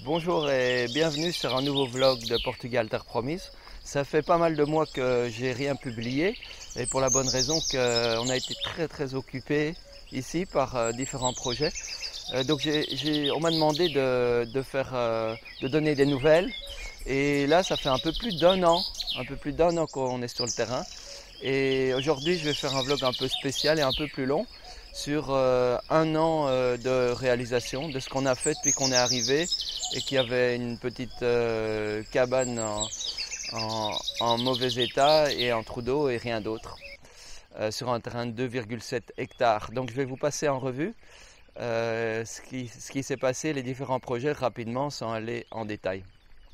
Bonjour et bienvenue sur un nouveau vlog de Portugal Terre Promise. Ça fait pas mal de mois que j'ai rien publié et pour la bonne raison qu'on a été très occupé ici par différents projets. Donc on m'a demandé de donner des nouvelles et là ça fait un peu plus d'un an qu'on est sur le terrain. Et aujourd'hui je vais faire un vlog un peu spécial et un peu plus long sur un an de réalisation, de ce qu'on a fait depuis qu'on est arrivé et qu'il y avait une petite cabane en mauvais état et un trou d'eau et rien d'autre sur un terrain de 2,7 hectares. Donc je vais vous passer en revue ce qui s'est passé, les différents projets rapidement sans aller en détail.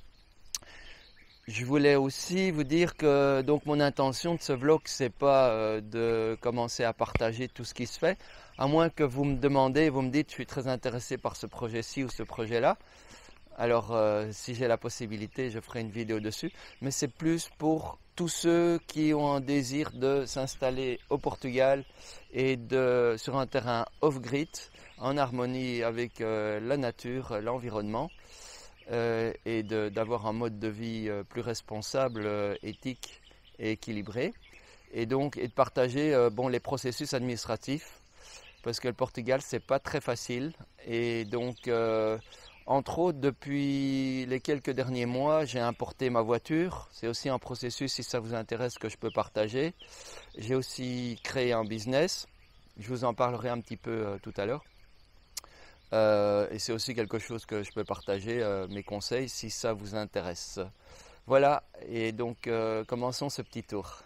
Je voulais aussi vous dire que donc mon intention de ce vlog, c'est pas de commencer à partager tout ce qui se fait, à moins que vous me demandez, vous me dites je suis très intéressé par ce projet-ci ou ce projet-là. Alors si j'ai la possibilité, je ferai une vidéo dessus. Mais c'est plus pour tous ceux qui ont un désir de s'installer au Portugal et sur un terrain off-grid, en harmonie avec la nature, l'environnement. Et d'avoir un mode de vie plus responsable, éthique et équilibré. Et donc de partager les processus administratifs, parce que le Portugal, c'est pas très facile. Et donc, entre autres, depuis les quelques derniers mois, j'ai importé ma voiture. C'est aussi un processus, si ça vous intéresse, que je peux partager. J'ai aussi créé un business. Je vous en parlerai un petit peu tout à l'heure. Et c'est aussi quelque chose que je peux partager, mes conseils, si ça vous intéresse. Voilà, et donc commençons ce petit tour.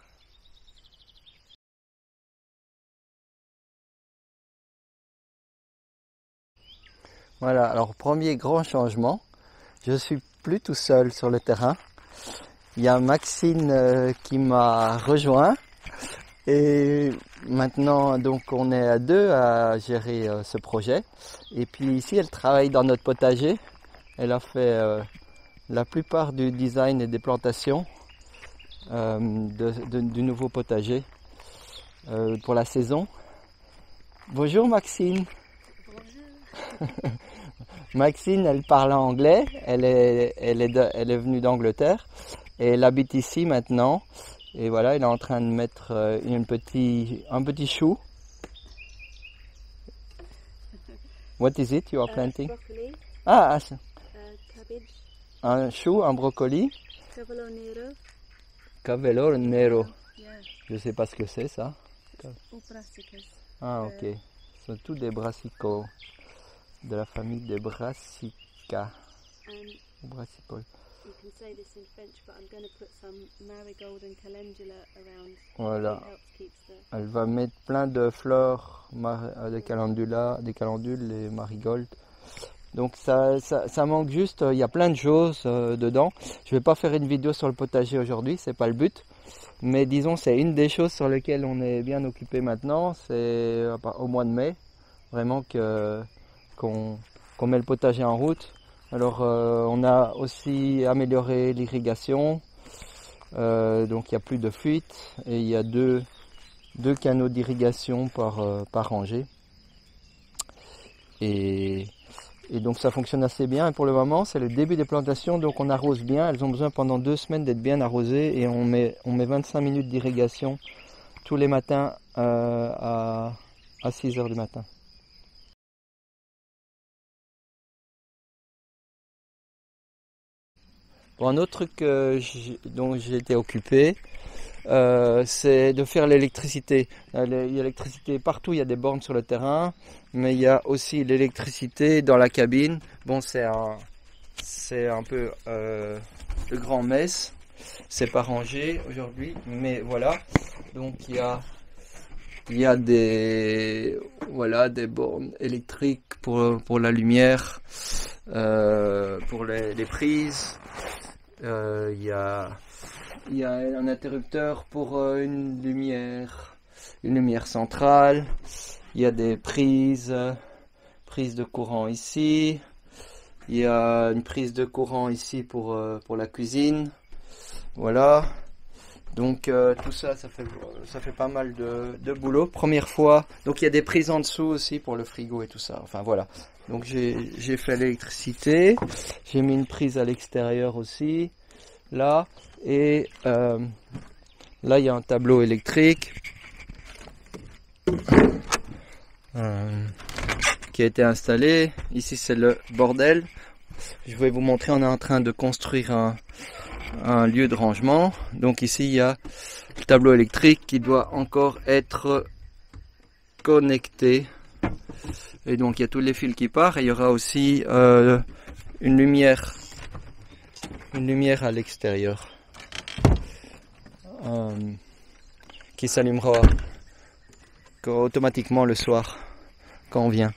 Voilà, alors premier grand changement, je suis plus tout seul sur le terrain. Il y a Maxine qui m'a rejoint. Et maintenant, donc, on est à deux à gérer ce projet. Et puis ici, elle travaille dans notre potager. Elle a fait la plupart du design et des plantations du nouveau potager pour la saison. Bonjour Maxine. Bonjour. Maxine, elle parle anglais. Elle est venue d'Angleterre et elle habite ici maintenant. Et voilà, elle est en train de mettre un petit chou. What is it you are planting? Broccoli, cabbage, un chou, un brocoli. cavolo nero. Cavolo nero. Yeah. Je sais pas ce que c'est ça. Ou brassicas. Ah ok. Ce sont tous des brassicaux de la famille des brassicas. Brassicole. You can say this in French, but I'm going to put some marigold and calendula around. Voilà. It helps keep the... Elle va mettre plein de fleurs, des calendules et marigoldes. Donc ça manque juste, il y a plein de choses dedans. Je vais pas faire une vidéo sur le potager aujourd'hui, c'est pas le but. Mais disons, c'est une des choses sur lesquelles on est bien occupé maintenant. C'est au mois de mai, vraiment qu'on met le potager en route. Alors on a aussi amélioré l'irrigation. Donc il n'y a plus de fuite et il y a deux canaux d'irrigation par rangée. Et donc ça fonctionne assez bien. Et pour le moment, c'est le début des plantations, donc on arrose bien. Elles ont besoin pendant 2 semaines d'être bien arrosées et on met 25 minutes d'irrigation tous les matins à 6 heures du matin. Bon, un autre truc dont j'ai été occupé, c'est de faire l'électricité. L'électricité partout, il y a des bornes sur le terrain, mais il y a aussi l'électricité dans la cabine. Bon, c'est un peu le grand mess. C'est pas rangé aujourd'hui, mais voilà. Donc il y a des bornes électriques pour la lumière, pour les prises. Il y a un interrupteur pour une lumière centrale. Il y a des prises de courant ici. Il y a une prise de courant ici pour la cuisine. Voilà. Donc tout ça, ça fait pas mal de boulot. Première fois, donc il y a des prises en dessous aussi pour le frigo et tout ça. Enfin voilà. Donc j'ai fait l'électricité, j'ai mis une prise à l'extérieur aussi, là, et là il y a un tableau électrique qui a été installé. Ici c'est le bordel. Je vais vous montrer, on est en train de construire un lieu de rangement. Donc ici il y a le tableau électrique qui doit encore être connecté. Et donc il y a tous les fils qui partent. Et il y aura aussi une lumière à l'extérieur qui s'allumera automatiquement le soir quand on vient.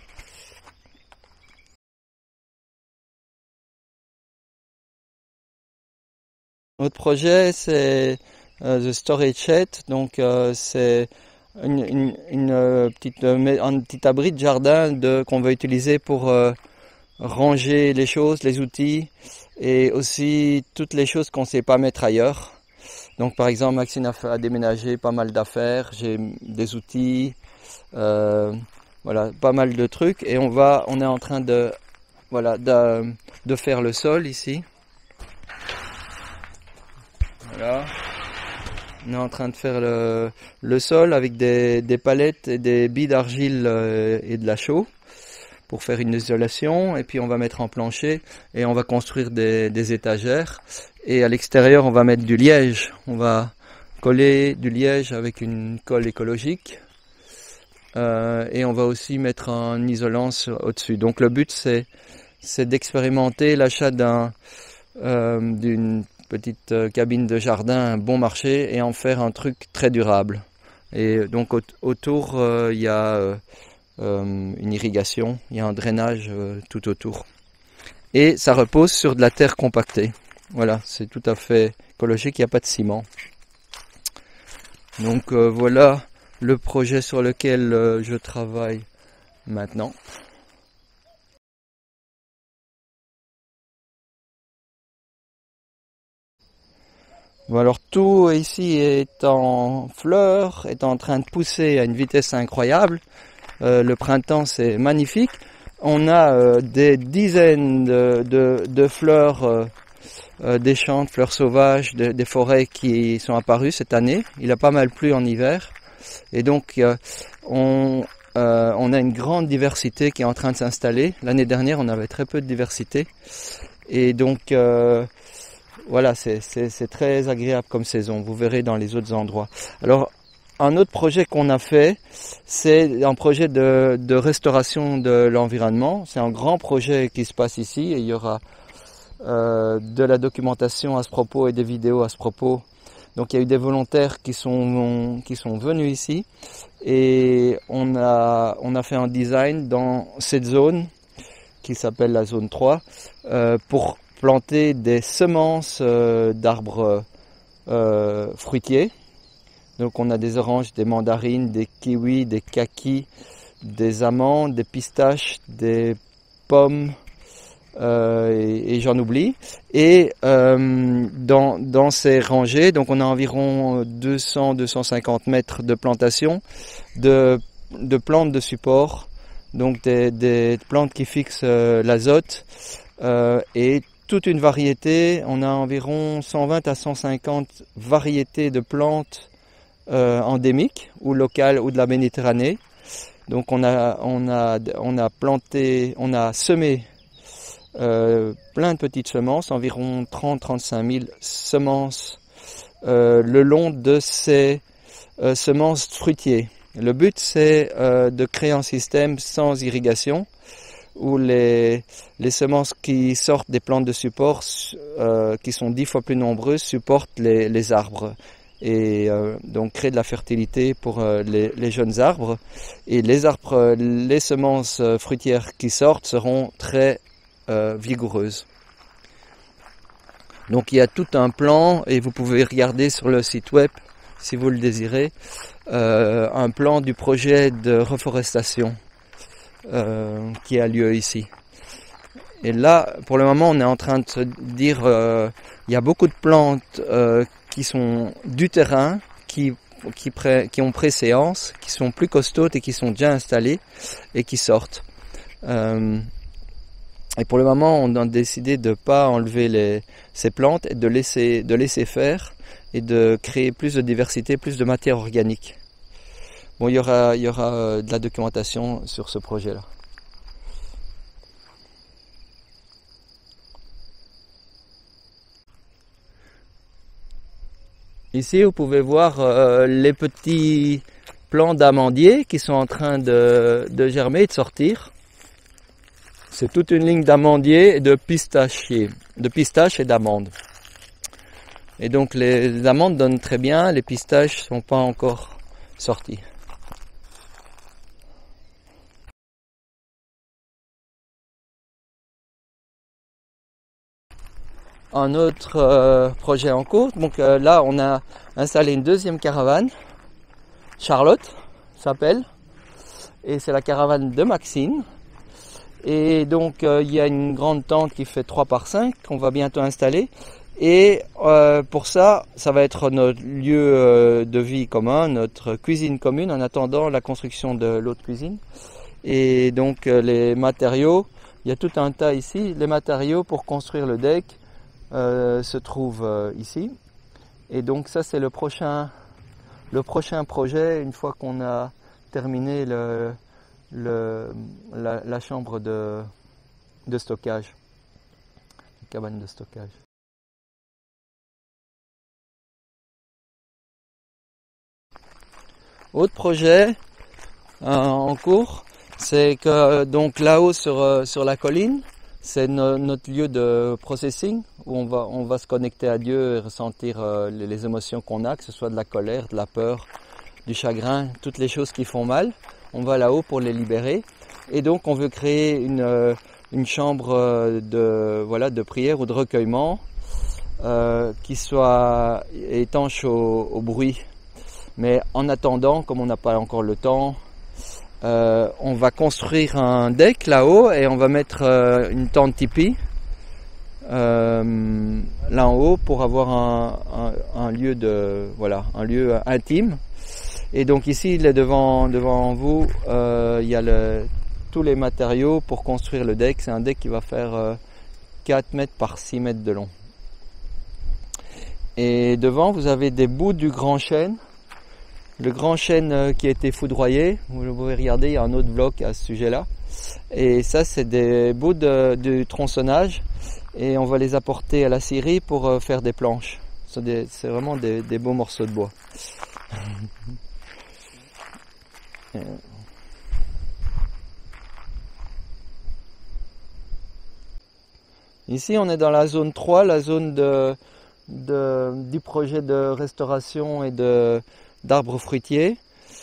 Notre projet c'est The Storage Shed, donc c'est un petit abri de jardin qu'on va utiliser pour ranger les choses, les outils et aussi toutes les choses qu'on ne sait pas mettre ailleurs. Donc par exemple Maxine a déménagé pas mal d'affaires, j'ai des outils, voilà, pas mal de trucs et on est en train de faire le sol ici. Voilà. On est en train de faire le sol avec des palettes et des billes d'argile et de la chaux pour faire une isolation. Et puis on va mettre en plancher et on va construire des étagères. Et à l'extérieur, on va mettre du liège. On va coller du liège avec une colle écologique. Et on va aussi mettre un isolant au-dessus. Donc le but, c'est d'expérimenter l'achat d'une petite cabine de jardin bon marché et en faire un truc très durable. Et donc autour il y a une irrigation, il y a un drainage tout autour. Et ça repose sur de la terre compactée. Voilà, c'est tout à fait écologique, il n'y a pas de ciment. Donc voilà le projet sur lequel je travaille maintenant. Bon, alors tout ici est en fleurs, est en train de pousser à une vitesse incroyable. Le printemps c'est magnifique. On a des dizaines de fleurs, des champs de fleurs sauvages, des forêts qui sont apparues cette année. Il a pas mal plu en hiver. Et donc on a une grande diversité qui est en train de s'installer. L'année dernière on avait très peu de diversité. Et donc voilà, c'est très agréable comme saison, vous verrez dans les autres endroits. Alors, un autre projet qu'on a fait, c'est un projet de restauration de l'environnement. C'est un grand projet qui se passe ici et il y aura de la documentation à ce propos et des vidéos à ce propos. Donc il y a eu des volontaires qui sont venus ici et on a fait un design dans cette zone qui s'appelle la zone 3 pour planter des semences d'arbres fruitiers. Donc on a des oranges, des mandarines, des kiwis, des kakis, des amandes, des pistaches, des pommes et j'en oublie. Et dans ces rangées, donc on a environ 200-250 mètres de plantation de plantes de support, donc des plantes qui fixent l'azote et toute une variété. On a environ 120 à 150 variétés de plantes endémiques ou locales ou de la Méditerranée. Donc on a semé plein de petites semences, environ 30-35 000 semences le long de ces semences fruitiers. Le but c'est de créer un système sans irrigation où les semences qui sortent des plantes de support, qui sont 10 fois plus nombreuses, supportent les arbres. Et donc créer de la fertilité pour les jeunes arbres. Et les semences fruitières qui sortent seront très vigoureuses. Donc il y a tout un plan, et vous pouvez regarder sur le site web, si vous le désirez, un plan du projet de reforestation qui a lieu ici. Et là, pour le moment, on est en train de se dire, il y a beaucoup de plantes qui sont du terrain, qui ont préséance, qui sont plus costaudes et qui sont déjà installées et qui sortent. Et pour le moment, on a décidé de ne pas enlever ces plantes et de laisser faire et de créer plus de diversité, plus de matière organique. Bon, il y aura de la documentation sur ce projet-là. Ici, vous pouvez voir les petits plants d'amandiers qui sont en train de germer et de sortir. C'est toute une ligne d'amandiers et de pistaches et d'amandes. Et donc les amandes donnent très bien, les pistaches ne sont pas encore sorties. Un autre projet en cours, donc là on a installé une deuxième caravane, Charlotte s'appelle, et c'est la caravane de Maxine. Et donc il y a une grande tente qui fait 3 par 5 qu'on va bientôt installer. Et pour ça va être notre lieu de vie commun, notre cuisine commune en attendant la construction de l'autre cuisine. Et donc les matériaux, il y a tout un tas ici. Les matériaux pour construire le deck se trouvent ici. Et donc ça c'est le prochain projet une fois qu'on a terminé la chambre de stockage, la cabane de stockage. Autre projet en cours, c'est que donc là-haut sur la colline, c'est notre lieu de processing où on va se connecter à Dieu et ressentir les émotions qu'on a, que ce soit de la colère, de la peur, du chagrin, toutes les choses qui font mal. On va là-haut pour les libérer. Et donc on veut créer une chambre de prière ou de recueillement qui soit étanche au bruit. Mais en attendant, comme on n'a pas encore le temps, on va construire un deck là-haut et on va mettre une tente tipi là en haut pour avoir un lieu un lieu intime. Et donc ici, devant vous, il y a tous les matériaux pour construire le deck. C'est un deck qui va faire 4 mètres par 6 mètres de long. Et devant, vous avez des bouts du grand chêne. Le grand chêne qui a été foudroyé. Vous pouvez regarder, il y a un autre vlog à ce sujet-là. Et ça, c'est des bouts du tronçonnage. Et on va les apporter à la scierie pour faire des planches. C'est vraiment des beaux morceaux de bois. Ici, on est dans la zone 3, la zone du projet de restauration et d'arbres fruitiers.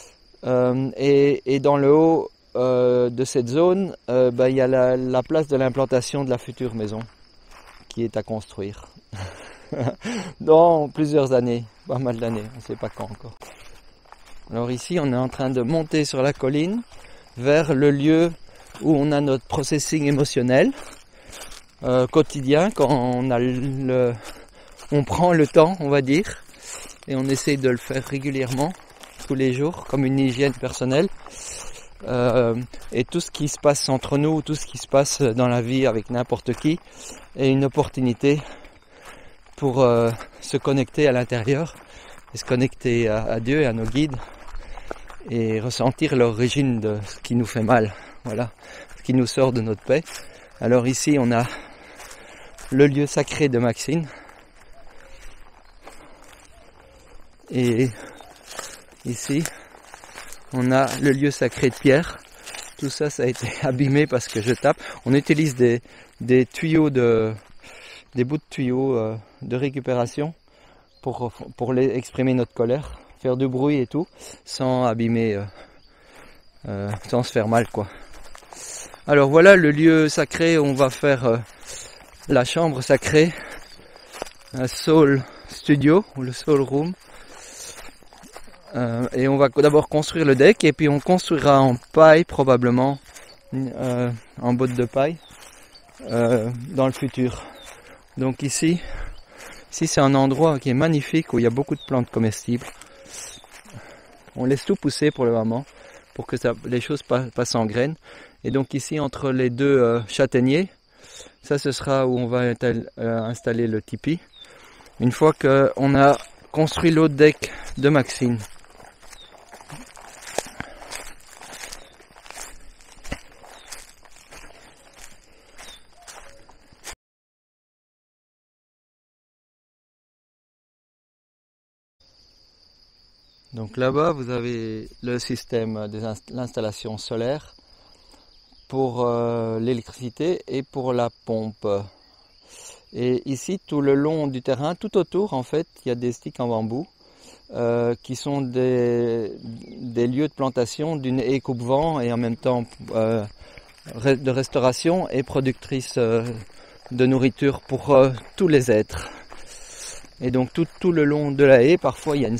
Et dans le haut de cette zone, il y a la place de l'implantation de la future maison qui est à construire dans plusieurs années, pas mal d'années, on ne sait pas quand encore. Alors ici, on est en train de monter sur la colline vers le lieu où on a notre processing émotionnel quotidien, quand on prend le temps, on va dire, et on essaye de le faire régulièrement, tous les jours, comme une hygiène personnelle. Et tout ce qui se passe entre nous, tout ce qui se passe dans la vie avec n'importe qui, est une opportunité pour se connecter à l'intérieur, et se connecter à Dieu et à nos guides, et ressentir l'origine de ce qui nous fait mal, voilà, ce qui nous sort de notre paix. Alors ici, on a le lieu sacré de Maxine, et ici, on a le lieu sacré de Pierre. Tout ça, ça a été abîmé parce que je tape. On utilise des tuyaux des bouts de tuyaux de récupération pour exprimer notre colère, faire du bruit et tout, sans abîmer, sans se faire mal, quoi. Alors voilà le lieu sacré où on va faire la chambre sacrée, un soul studio ou le soul room. Et on va d'abord construire le deck et puis on construira en paille probablement, en botte de paille, dans le futur. Donc ici, Ici c'est un endroit qui est magnifique où il y a beaucoup de plantes comestibles. On laisse tout pousser pour le moment pour que les choses passent en graines. Et donc ici entre les deux châtaigniers, ça ce sera où on va installer le tipi. Une fois qu'on a construit l'autre deck de Maxine. Donc là-bas, vous avez le système de l'installation solaire pour l'électricité et pour la pompe. Et ici, tout le long du terrain, tout autour, en fait, il y a des sticks en bambou qui sont des lieux de plantation d'une haie coupe-vent et en même temps de restauration et productrice de nourriture pour tous les êtres. Et donc tout le long de la haie, parfois il y a une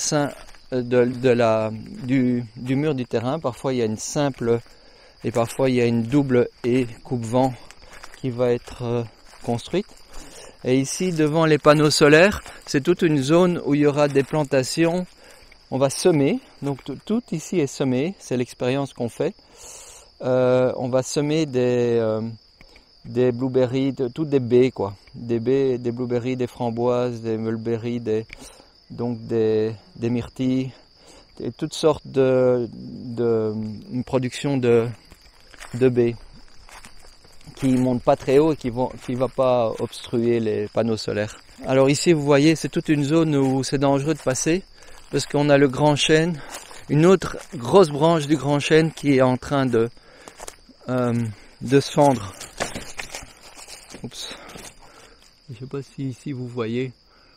du mur du terrain, parfois il y a une simple et parfois il y a une double haie coupe-vent qui va être construite. Et ici devant les panneaux solaires, c'est toute une zone où il y aura des plantations. On va semer, donc tout ici est semé, c'est l'expérience qu'on fait. On va semer des blueberries, toutes des baies quoi, des baies, des blueberries, des framboises, des mulberries, des myrtilles, et toutes sortes une production de baies qui montent pas très haut et qui va pas obstruer les panneaux solaires. Alors ici vous voyez c'est toute une zone où c'est dangereux de passer parce qu'on a le grand chêne, une autre grosse branche du grand chêne qui est en train de se fendre. Oups. Je sais pas si ici vous voyez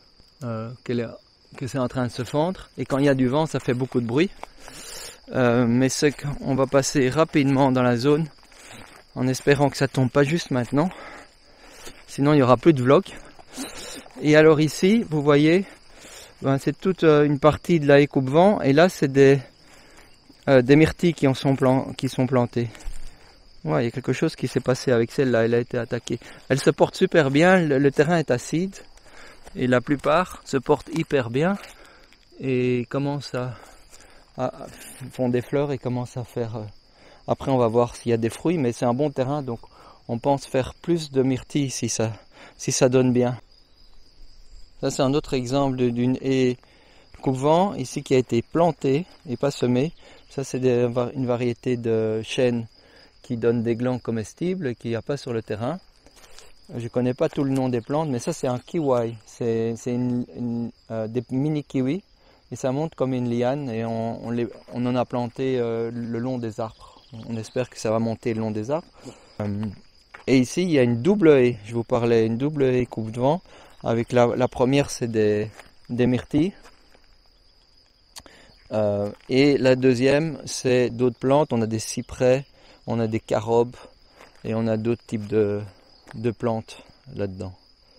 que c'est en train de se fendre et quand il y a du vent ça fait beaucoup de bruit. Mais c'est qu'on va passer rapidement dans la zone en espérant que ça tombe pas juste maintenant. Sinon il y aura plus de vlog. Et alors ici vous voyez c'est toute une partie de la haie coupe-vent et là c'est des myrtilles qui sont plantées. Ouais, il y a quelque chose qui s'est passé avec celle-là, elle a été attaquée. Elle se porte super bien, le terrain est acide et la plupart se portent hyper bien et commencent font des fleurs et commencent à faire... Après on va voir s'il y a des fruits, mais c'est un bon terrain donc on pense faire plus de myrtilles si ça donne bien. Ça c'est un autre exemple d'une haie coupe-vent ici qui a été plantée et pas semée. Ça c'est une variété de chêne qui donne des glands comestibles qu'il n'y a pas sur le terrain. Je ne connais pas tout le nom des plantes, mais ça c'est un kiwi. C'est des mini kiwis et ça monte comme une liane et on en a planté le long des arbres. On espère que ça va monter le long des arbres. Et ici il y a une double haie, je vous parlais, une double haie coupe-vent. Avec la première c'est des myrtilles. Et la deuxième c'est d'autres plantes, on a des cyprès, on a des carobes et on a d'autres types de plantes là-dedans.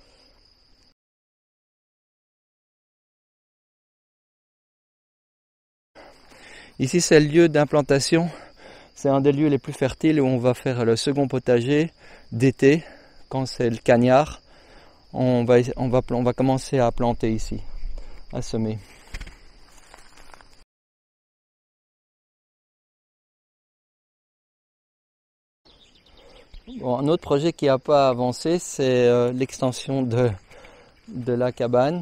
Ici c'est le lieu d'implantation, c'est un des lieux les plus fertiles où on va faire le second potager d'été, quand c'est le cagnard. On va commencer à planter ici, à semer. Bon, un autre projet qui n'a pas avancé, c'est l'extension de la cabane,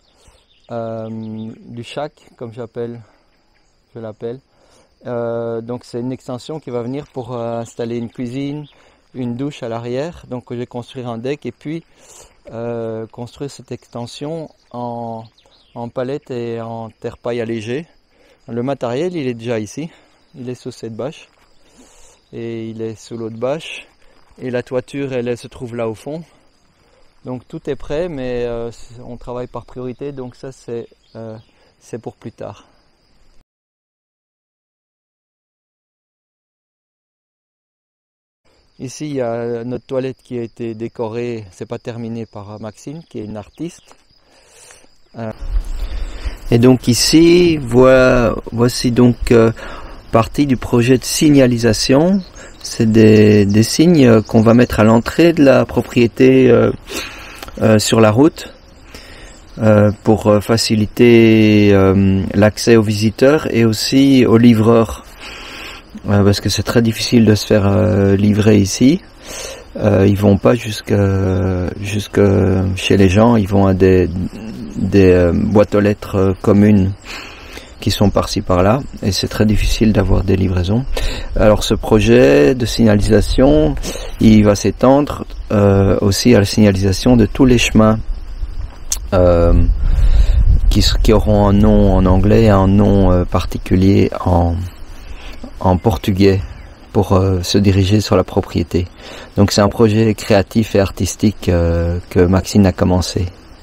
du shack, comme je l'appelle. Donc c'est une extension qui va venir pour installer une cuisine, une douche à l'arrière. Donc je vais construire un deck et puis construire cette extension en palette et en terre-paille allégée. Le matériel il est déjà ici, il est sous cette bâche et il est sous l'autre bâche. Et la toiture, elle se trouve là au fond. Donc tout est prêt, mais on travaille par priorité, donc ça c'est pour plus tard. Ici, il y a notre toilette qui a été décorée, c'est pas terminé, par Maxime, qui est une artiste. Et donc ici, voici donc partie du projet de signalisation. C'est des signes qu'on va mettre à l'entrée de la propriété sur la route. pour faciliter l'accès aux visiteurs et aussi aux livreurs, parce que c'est très difficile de se faire livrer ici. Ils vont pas jusque chez les gens, ils vont à des boîtes aux lettres communes qui sont par-ci par-là, et c'est très difficile d'avoir des livraisons. Alors ce projet de signalisation, il va s'étendre aussi à la signalisation de tous les chemins qui auront un nom en anglais et un nom particulier en portugais pour se diriger sur la propriété. Donc c'est un projet créatif et artistique que Maxine a commencé.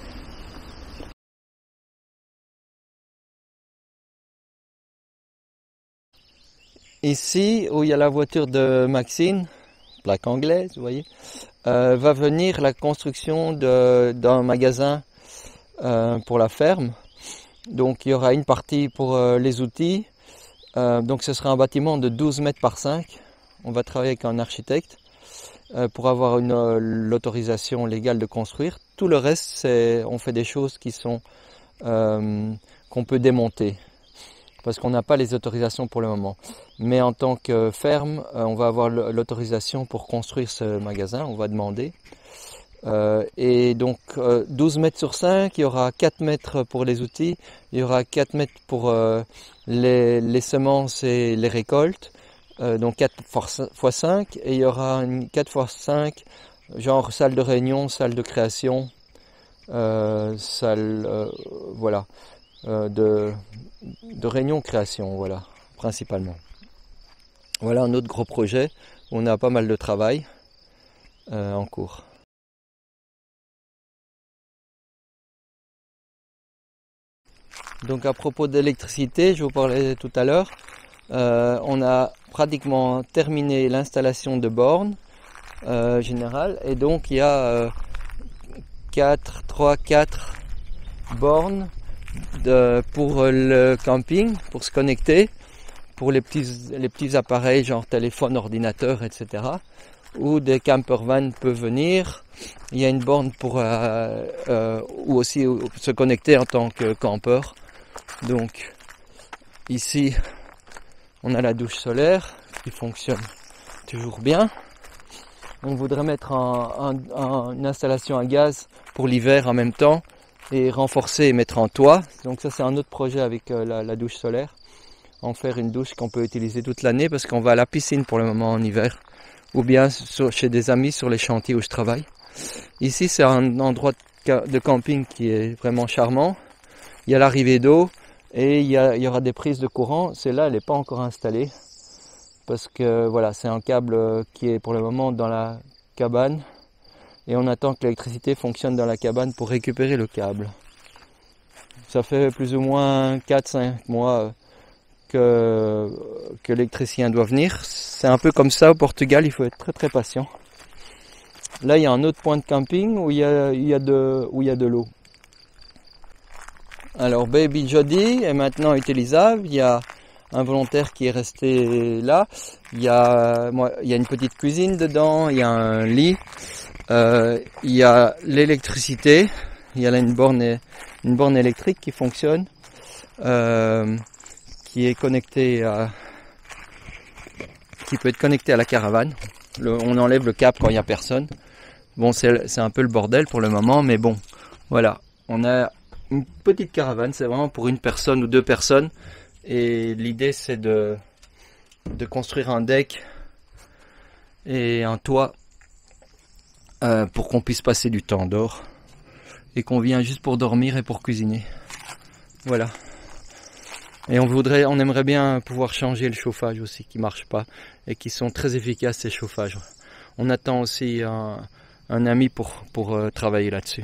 Ici, où il y a la voiture de Maxine, plaque anglaise, vous voyez, va venir la construction d'un magasin pour la ferme. Donc il y aura une partie pour les outils. Donc ce sera un bâtiment de 12 mètres par 5. On va travailler avec un architecte pour avoir l'autorisation légale de construire. Tout le reste, on fait des choses qui sont qu'on peut démonter, parce qu'on n'a pas les autorisations pour le moment. Mais en tant que ferme, on va avoir l'autorisation pour construire ce magasin, on va demander. Et donc 12 mètres sur 5, il y aura 4 mètres pour les outils, il y aura 4 mètres pour les semences et les récoltes, donc 4 x 5, et il y aura une 4 x 5, genre salle de réunion, salle de création, salle voilà, de réunion création, voilà, principalement. Voilà un autre gros projet où on a pas mal de travail en cours. Donc à propos d'électricité, je vous parlais tout à l'heure, on a pratiquement terminé l'installation de bornes générales, et donc il y a 4 bornes pour le camping, pour se connecter, pour les petits appareils genre téléphone, ordinateur, etc. Où des campervans peuvent venir. Il y a une borne pour ou aussi se connecter en tant que campeur. Donc ici on a la douche solaire qui fonctionne toujours bien. On voudrait mettre une installation à gaz pour l'hiver en même temps et renforcer et mettre en toit. Donc ça c'est un autre projet avec la douche solaire. En faire une douche qu'on peut utiliser toute l'année, parce qu'on va à la piscine pour le moment en hiver, ou bien chez des amis sur les chantiers où je travaille. Ici c'est un endroit de camping qui est vraiment charmant. Il y a l'arrivée d'eau et il y aura des prises de courant. Celle-là elle n'est pas encore installée, parce que voilà, c'est un câble qui est pour le moment dans la cabane, et on attend que l'électricité fonctionne dans la cabane pour récupérer le câble. Ça fait plus ou moins 4-5 mois que l'électricien doit venir. C'est un peu comme ça au Portugal, il faut être très très patient. Là il y a un autre point de camping où il y a de l'eau. Alors Baby Jody est maintenant utilisable. Il y a un volontaire qui est resté là. Il y a une petite cuisine dedans, il y a un lit, il y a l'électricité, il y a là une borne électrique qui fonctionne, qui est connectée qui peut être connectée à la caravane. On enlève le câble quand il n'y a personne. Bon, c'est un peu le bordel pour le moment, mais bon, voilà. On a une petite caravane, c'est vraiment pour une personne ou 2 personnes. Et l'idée c'est de construire un deck et un toit pour qu'on puisse passer du temps dehors, et qu'on vient juste pour dormir et pour cuisiner. Voilà. Et on aimerait bien pouvoir changer le chauffage aussi, qui marche pas et qui sont très efficaces ces chauffages. On attend aussi un ami pour travailler là-dessus.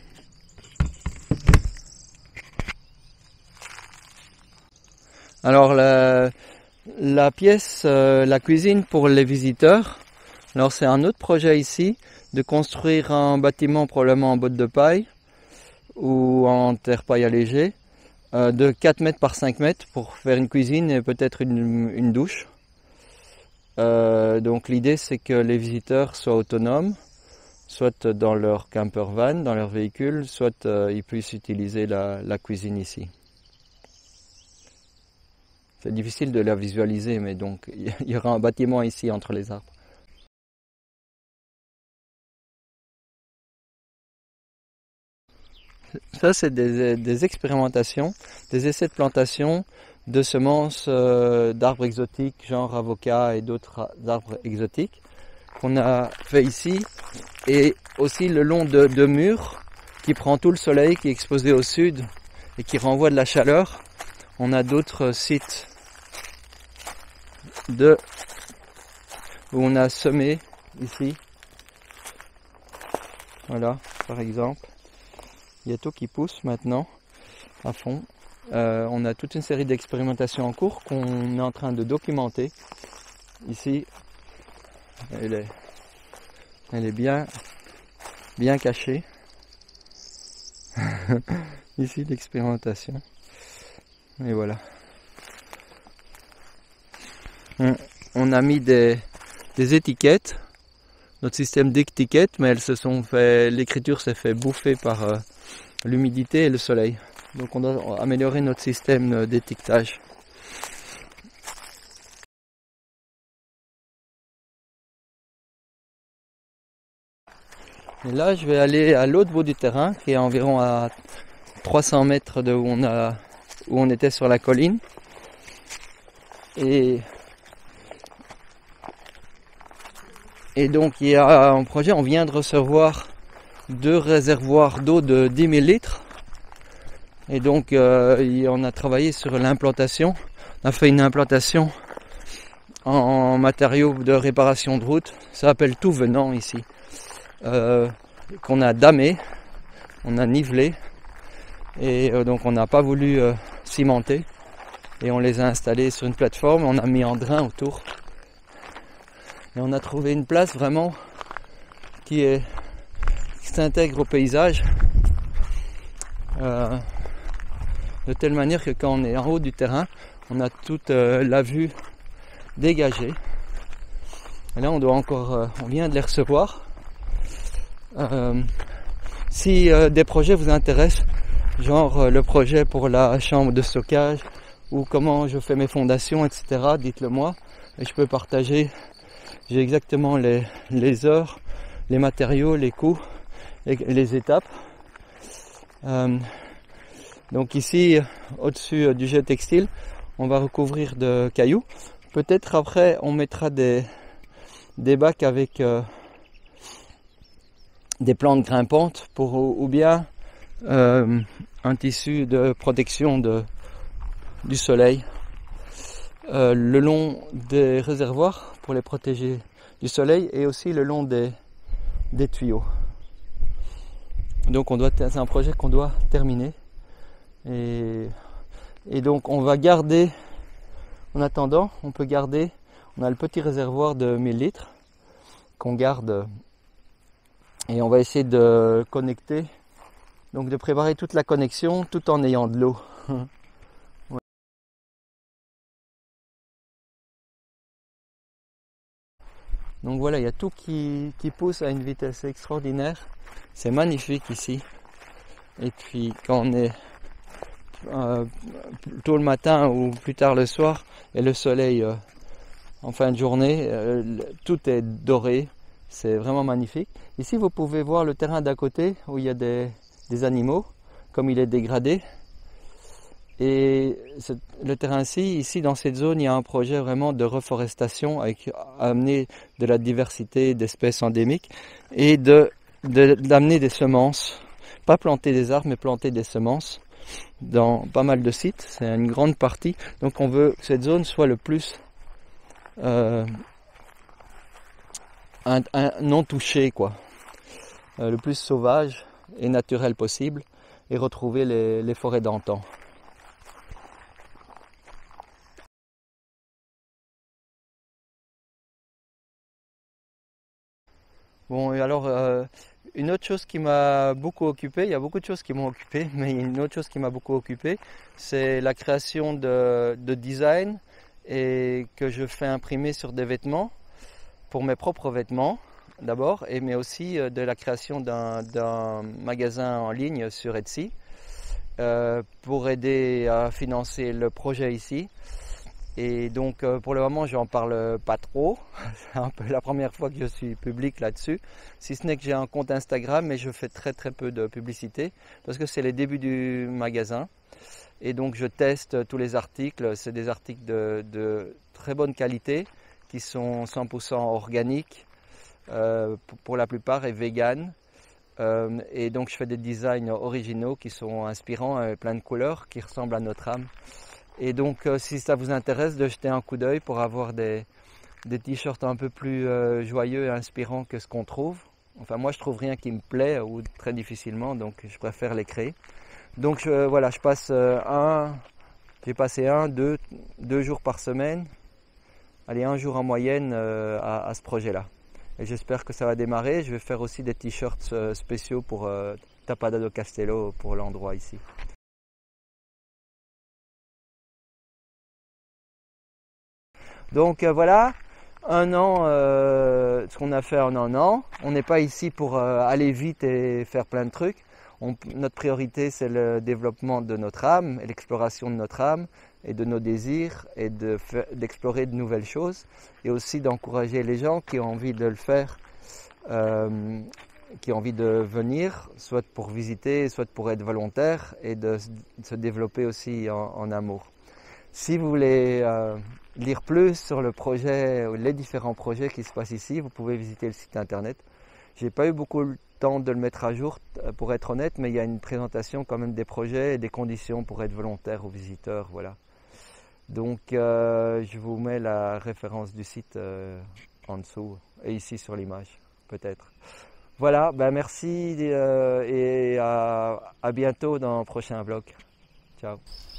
Alors la pièce, la cuisine pour les visiteurs. Alors c'est un autre projet ici, de construire un bâtiment probablement en bottes de paille ou en terre paille allégée, de 4 mètres par 5 mètres pour faire une cuisine et peut-être une douche. Donc l'idée c'est que les visiteurs soient autonomes, soit dans leur camper van, dans leur véhicule, soit ils puissent utiliser la cuisine ici. C'est difficile de la visualiser, mais donc il y aura un bâtiment ici entre les arbres. Ça, c'est des expérimentations, des essais de plantation de semences d'arbres exotiques, genre avocat et d'autres arbres exotiques, qu'on a fait ici, et aussi le long de murs qui prend tout le soleil, qui est exposé au sud et qui renvoie de la chaleur. On a d'autres sites où on a semé ici. Voilà, par exemple. Il y a tout qui pousse maintenant à fond. On a toute une série d'expérimentations en cours qu'on est en train de documenter. Ici, elle est bien cachée. Ici, l'expérimentation. Et voilà. On a mis des étiquettes, notre système d'étiquettes, mais l'écriture s'est fait bouffer par l'humidité et le soleil. Donc on doit améliorer notre système d'étiquetage. Et là, je vais aller à l'autre bout du terrain, qui est environ à 300 mètres de où on était sur la colline. Et donc il y a un projet, on vient de recevoir 2 réservoirs d'eau de 10 000 litres. Et donc on a travaillé sur l'implantation. On a fait une implantation en matériaux de réparation de route. Ça s'appelle tout venant ici. Qu'on a damé, on a nivelé. Et donc on n'a pas voulu cimenter. Et on les a installés sur une plateforme, on a mis en drain autour. Et on a trouvé une place vraiment qui s'intègre au paysage. De telle manière que quand on est en haut du terrain, on a toute la vue dégagée. Et là on vient de les recevoir. Si des projets vous intéressent, genre le projet pour la chambre de stockage, ou comment je fais mes fondations, etc., dites-le moi. Et je peux partager, j'ai exactement les heures, les matériaux, les coûts, les étapes. Donc ici, au-dessus du géotextile, on va recouvrir de cailloux. Peut-être après, on mettra des bacs avec des plantes grimpantes ou bien un tissu de protection du soleil le long des réservoirs pour les protéger du soleil et aussi le long des tuyaux. Donc c'est un projet qu'on doit terminer et donc on va garder, en attendant on a le petit réservoir de 1000 litres qu'on garde et on va essayer de connecter, donc de préparer toute la connexion tout en ayant de l'eau. Donc voilà, il y a tout qui pousse à une vitesse extraordinaire. C'est magnifique ici. Et puis quand on est tôt le matin ou plus tard le soir et le soleil en fin de journée, tout est doré. C'est vraiment magnifique. Ici vous pouvez voir le terrain d'à côté où il y a des animaux, comme il est dégradé. Et le terrain-ci, ici dans cette zone, il y a un projet vraiment de reforestation avec amener de la diversité d'espèces endémiques et d'amener des semences, pas planter des arbres mais planter des semences dans pas mal de sites, c'est une grande partie. Donc on veut que cette zone soit le plus non touché, le plus sauvage et naturel possible et retrouver les forêts d'antan. Bon, et alors, une autre chose qui m'a beaucoup occupé, il y a beaucoup de choses qui m'ont occupé, mais une autre chose qui m'a beaucoup occupé, c'est la création de design et que je fais imprimer sur des vêtements, pour mes propres vêtements, d'abord, mais aussi de la création d'un magasin en ligne sur Etsy pour aider à financer le projet ici. Et donc pour le moment j'en parle pas trop, c'est un peu la première fois que je suis public là-dessus, si ce n'est que j'ai un compte Instagram mais je fais très peu de publicité parce que c'est les débuts du magasin et donc je teste tous les articles, c'est des articles de très bonne qualité qui sont 100% organiques pour la plupart et vegan. Et donc je fais des designs originaux qui sont inspirants, plein de couleurs qui ressemblent à notre âme. Et donc si ça vous intéresse de jeter un coup d'œil pour avoir des t-shirts un peu plus joyeux et inspirants que ce qu'on trouve. Enfin moi je trouve rien qui me plaît ou très difficilement donc je préfère les créer. Donc voilà, je passe j'ai passé deux jours par semaine, allez un jour en moyenne à ce projet-là. Et j'espère que ça va démarrer. Je vais faire aussi des t-shirts spéciaux pour Tapada do Castelo pour l'endroit ici. Donc voilà, un an, ce qu'on a fait en un an. On n'est pas ici pour aller vite et faire plein de trucs. Notre priorité, c'est le développement de notre âme et l'exploration de notre âme et de nos désirs et d'explorer de nouvelles choses et aussi d'encourager les gens qui ont envie de le faire, qui ont envie de venir, soit pour visiter, soit pour être volontaire et de se développer aussi en amour. Si vous voulez lire plus sur le projet ou les différents projets qui se passent ici, vous pouvez visiter le site internet. J'ai pas eu beaucoup le temps de le mettre à jour pour être honnête, mais il y a une présentation quand même des projets et des conditions pour être volontaire ou visiteur, voilà. Donc je vous mets la référence du site en dessous et ici sur l'image, peut-être. Voilà, ben merci et à bientôt dans le prochain vlog. Ciao.